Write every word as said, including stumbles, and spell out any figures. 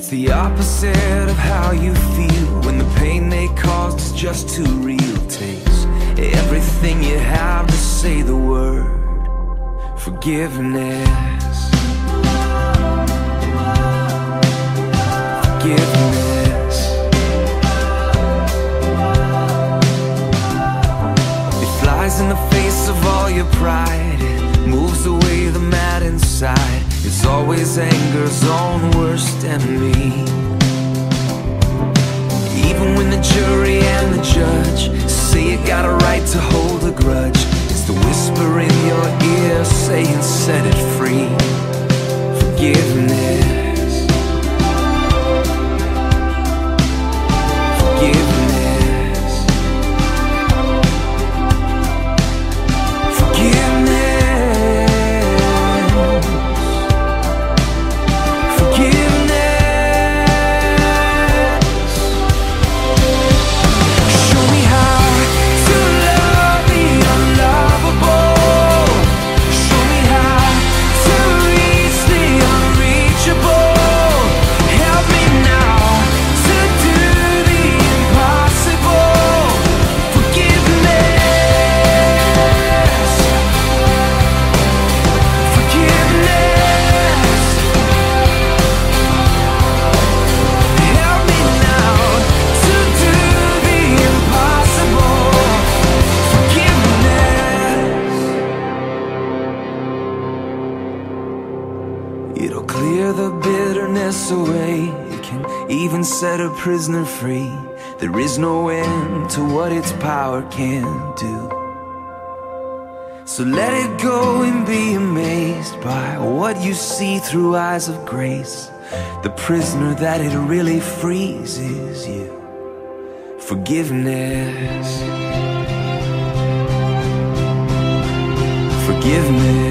the opposite of how you feel when the pain they caused is just too real. Takes everything you have to say the word forgiveness. Forgiveness. It flies in the face of all your pride. It moves away the mad inside. It's always anger's own worst enemy. Even when the jury and the judge say you got a right to hold a grudge, it's the whisper in your ear saying set it free. Forgiveness. Forgiveness. Forgiveness. It'll clear the bitterness away. It can even set a prisoner free. There is no end to what its power can do. So let it go and be amazed by what you see through eyes of grace. The prisoner that it really frees is you. Forgiveness. Forgiveness.